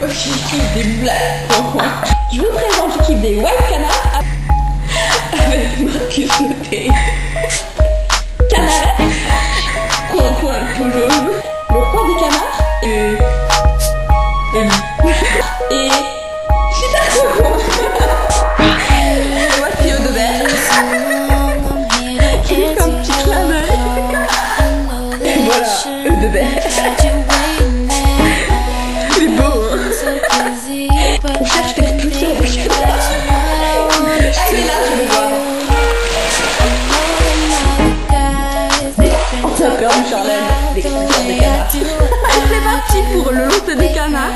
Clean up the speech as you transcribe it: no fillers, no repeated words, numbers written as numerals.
Qui kiffe des blagues. Je vous présente l'équipe des White Canards avec Marcus Noté, Canard, Coin toujours, le roi des canards et Super Coco. Voici Eudebert qui fait un petit clin d'œil. Et voilà, Eudebert. C'est beau, hein. On cherche quelque chose. Ah, il est là, je le vois. On t'a perdu, Charlène, d'expliquer des canards. C'est parti pour le lot des canards.